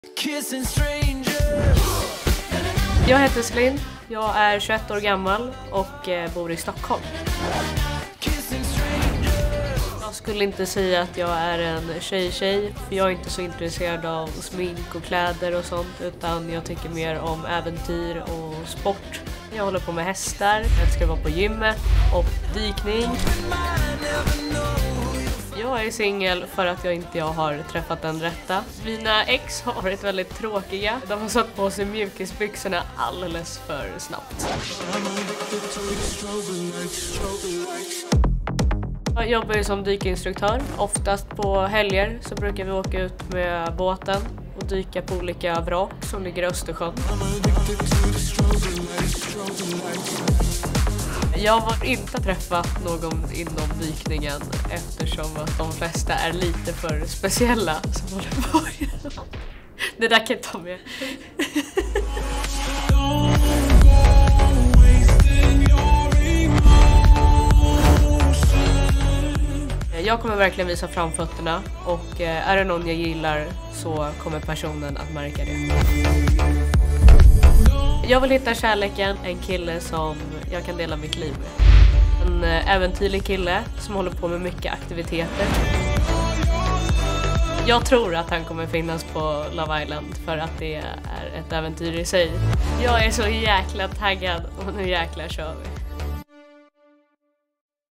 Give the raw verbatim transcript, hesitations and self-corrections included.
Jag heter Celine, jag är tjugoett år gammal och bor i Stockholm. Jag skulle inte säga att jag är en tjej-tjej, för jag är inte så intresserad av smink och kläder och sånt, utan jag tycker mer om äventyr och sport. Jag håller på med hästar, jag ska vara på gymmet och dykning. Jag är singel för att jag inte jag har träffat den rätta. Mina ex har varit väldigt tråkiga. De har satt på sig mjukisbyxorna alldeles för snabbt. Jag jobbar ju som dykinstruktör. Oftast på helger så brukar vi åka ut med båten och dyka på olika vrak som ligger i Östersjön. Jag har inte träffat någon inom dykningen eftersom att de flesta är lite för speciella som håller på. Det där kan jag ta med. Jag kommer verkligen visa framfötterna och är det någon jag gillar så kommer personen att märka det. Jag vill hitta kärleken, en kille som jag kan dela mitt liv med. En äventyrlig kille som håller på med mycket aktiviteter. Jag tror att han kommer finnas på Love Island för att det är ett äventyr i sig. Jag är så jäkla taggad och nu jäkla kör vi.